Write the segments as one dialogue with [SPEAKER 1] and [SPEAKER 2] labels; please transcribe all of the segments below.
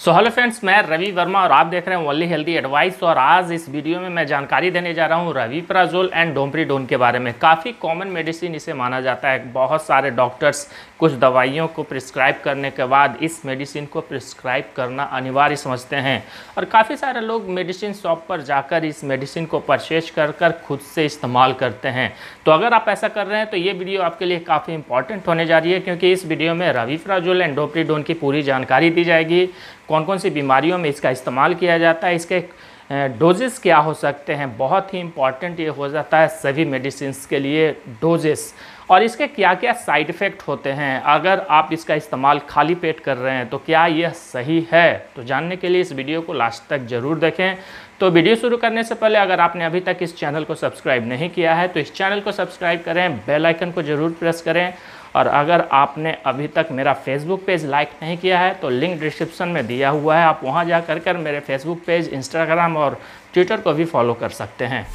[SPEAKER 1] Hello friends, मैं रवि वर्मा और आप देख रहे हैं ओनली हेल्दी एडवाइस। और आज इस वीडियो में मैं जानकारी देने जा रहा हूं रविप्राज़ोल एंड डोमपेरिडोन के बारे में। काफ़ी कॉमन मेडिसिन इसे माना जाता है। बहुत सारे डॉक्टर्स कुछ दवाइयों को प्रिस्क्राइब करने के बाद इस मेडिसिन को प्रिस्क्राइब करना अनिवार्य समझते हैं और काफ़ी सारे लोग मेडिसिन शॉप पर जाकर इस मेडिसिन को परचेज कर खुद से इस्तेमाल करते हैं। तो अगर आप ऐसा कर रहे हैं तो ये वीडियो आपके लिए काफ़ी इंपॉर्टेंट होने जा रही है, क्योंकि इस वीडियो में रविप्राज़ोल एंड डोमपेरिडोन की पूरी जानकारी दी जाएगी। कौन कौन सी बीमारियों में इसका इस्तेमाल किया जाता है, इसके डोजेस क्या हो सकते हैं, बहुत ही इंपॉर्टेंट ये हो जाता है सभी मेडिसिन्स के लिए डोजेस, और इसके क्या क्या साइड इफ़ेक्ट होते हैं। अगर आप इसका इस्तेमाल खाली पेट कर रहे हैं तो क्या यह सही है, तो जानने के लिए इस वीडियो को लास्ट तक ज़रूर देखें। तो वीडियो शुरू करने से पहले अगर आपने अभी तक इस चैनल को सब्सक्राइब नहीं किया है तो इस चैनल को सब्सक्राइब करें, बेल आइकन को ज़रूर प्रेस करें। और अगर आपने अभी तक मेरा फेसबुक पेज लाइक नहीं किया है तो लिंक डिस्क्रिप्शन में दिया हुआ है, आप वहां जा कर मेरे फेसबुक पेज, इंस्टाग्राम और ट्विटर को भी फॉलो कर सकते हैं।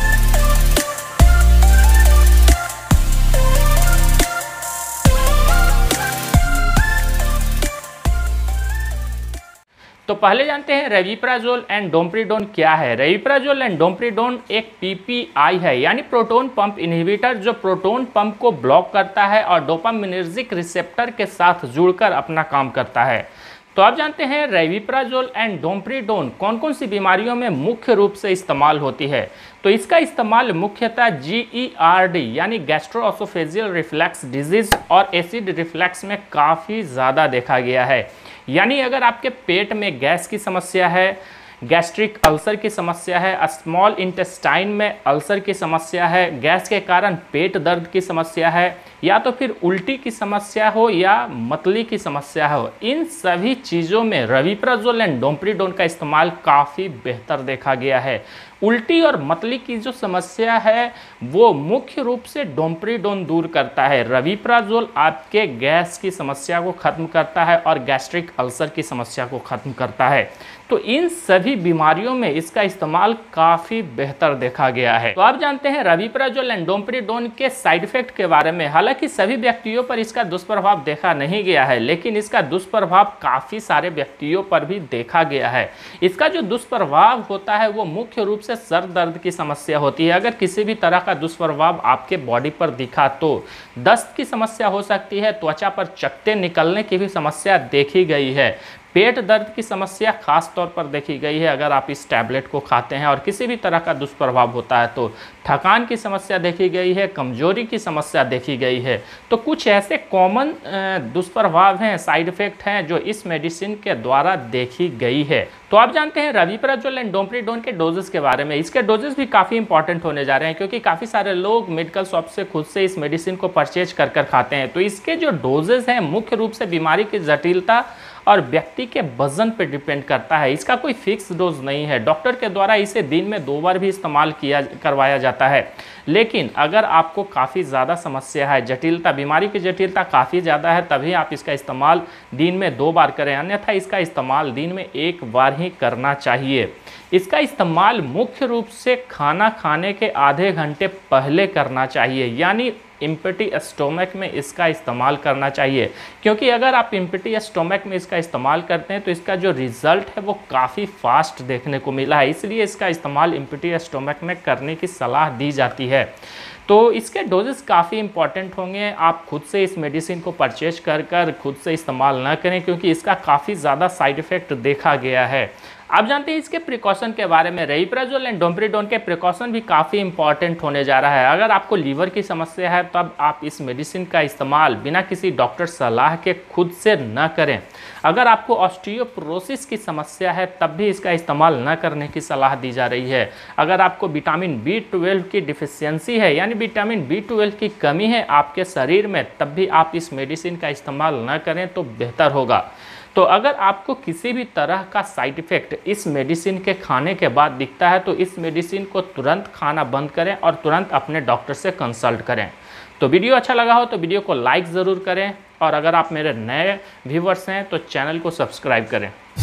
[SPEAKER 1] तो पहले जानते हैं रविप्राज़ोल एंड डोमपेरिडोन क्या है। रविप्राज़ोल एंड डोमपेरिडोन एक पीपीआई है, यानी प्रोटॉन पंप इनहिबिटर, जो प्रोटॉन पंप को ब्लॉक करता है और डोपामिनर्जिक रिसेप्टर के साथ जुड़कर अपना काम करता है। तो आप जानते हैं रविप्राज़ोल एंड डोमपेरिडोन कौन कौन सी बीमारियों में मुख्य रूप से इस्तेमाल होती है। तो इसका इस्तेमाल मुख्यतः GERD यानी गैस्ट्रोएसोफेजियल रिफ्लक्स डिजीज़ और एसिड रिफ्लक्स में काफ़ी ज़्यादा देखा गया है। यानी अगर आपके पेट में गैस की समस्या है, गैस्ट्रिक अल्सर की समस्या है, स्मॉल इंटेस्टाइन में अल्सर की समस्या है, गैस के कारण पेट दर्द की समस्या है, या तो फिर उल्टी की समस्या हो या मतली की समस्या हो, इन सभी चीज़ों में रविप्राज़ोल एंड डोमपेरिडोन का इस्तेमाल काफ़ी बेहतर देखा गया है। उल्टी और मतली की जो समस्या है वो मुख्य रूप से डोमपेरिडोन दूर करता है। रविप्राज़ोल आपके गैस की समस्या को ख़त्म करता है और गैस्ट्रिक अल्सर की समस्या को ख़त्म करता है। तो इन सभी बीमारियों में इसका इस्तेमाल काफ़ी बेहतर देखा गया है। तो आप जानते हैं रविप्राज़ोल एंड डोमपेरिडोन के साइड इफ़ेक्ट के बारे में। हालांकि सभी व्यक्तियों पर इसका दुष्प्रभाव देखा नहीं गया है, लेकिन इसका दुष्प्रभाव काफ़ी सारे व्यक्तियों पर भी देखा गया है। इसका जो दुष्प्रभाव होता है वो मुख्य रूप से सर दर्द की समस्या होती है। अगर किसी भी तरह का दुष्प्रभाव आपके बॉडी पर दिखा तो दस्त की समस्या हो सकती है, त्वचा पर चकत्ते निकलने की भी समस्या देखी गई है, पेट दर्द की समस्या खास तौर पर देखी गई है अगर आप इस टैबलेट को खाते हैं, और किसी भी तरह का दुष्प्रभाव होता है तो थकान की समस्या देखी गई है, कमजोरी की समस्या देखी गई है। तो कुछ ऐसे कॉमन दुष्प्रभाव हैं, साइड इफ़ेक्ट हैं जो इस मेडिसिन के द्वारा देखी गई है। तो आप जानते हैं रविप्राज़ोल एंड डोमपेरिडोन के डोजेस के बारे में। इसके डोजेस भी काफ़ी इंपॉर्टेंट होने जा रहे हैं, क्योंकि काफ़ी सारे लोग मेडिकल शॉप से खुद से इस मेडिसिन को परचेज कर खाते हैं। तो इसके जो डोजेस हैं मुख्य रूप से बीमारी की जटिलता और व्यक्ति के वजन पर डिपेंड करता है। इसका कोई फिक्स डोज नहीं है। डॉक्टर के द्वारा इसे दिन में 2 बार भी इस्तेमाल करवाया जाता है, लेकिन अगर आपको काफ़ी ज़्यादा समस्या है, जटिलता, बीमारी की जटिलता काफ़ी ज़्यादा है, तभी आप इसका इस्तेमाल दिन में 2 बार करें, अन्यथा इसका इस्तेमाल दिन में 1 बार ही करना चाहिए। इसका इस्तेमाल मुख्य रूप से खाना खाने के आधे घंटे पहले करना चाहिए, यानी एम्प्टी स्टोमक में इसका इस्तेमाल करना चाहिए, क्योंकि अगर आप एम्प्टी स्टोमक में इसका इस्तेमाल करते हैं तो इसका जो रिज़ल्ट है वो काफ़ी फास्ट देखने को मिला है। इसलिए इसका इस्तेमाल एम्प्टी स्टोमक में करने की सलाह दी जाती है। तो इसके डोजेस काफ़ी इंपॉर्टेंट होंगे। आप खुद से इस मेडिसिन को परचेज कर खुद से इस्तेमाल ना करें, क्योंकि इसका काफ़ी ज़्यादा साइड इफ़ेक्ट देखा गया है। आप जानते हैं इसके प्रिकॉशन के बारे में। रविप्राज़ोल एंड डोमपेरिडोन के प्रिकॉशन भी काफ़ी इंपॉर्टेंट होने जा रहा है। अगर आपको लीवर की समस्या है तब आप इस मेडिसिन का इस्तेमाल बिना किसी डॉक्टर सलाह के खुद से न करें। अगर आपको ऑस्टियोपोरोसिस की समस्या है तब भी इसका इस्तेमाल न करने की सलाह दी जा रही है। अगर आपको विटामिन B12 की डिफिशियंसी है, यानी विटामिन B12 की कमी है आपके शरीर में, तब भी आप इस मेडिसिन का इस्तेमाल न करें तो बेहतर होगा। तो अगर आपको किसी भी तरह का साइड इफ़ेक्ट इस मेडिसिन के खाने के बाद दिखता है तो इस मेडिसिन को तुरंत खाना बंद करें और तुरंत अपने डॉक्टर से कंसल्ट करें। तो वीडियो अच्छा लगा हो तो वीडियो को लाइक ज़रूर करें, और अगर आप मेरे नए व्यूवर्स हैं तो चैनल को सब्सक्राइब करें।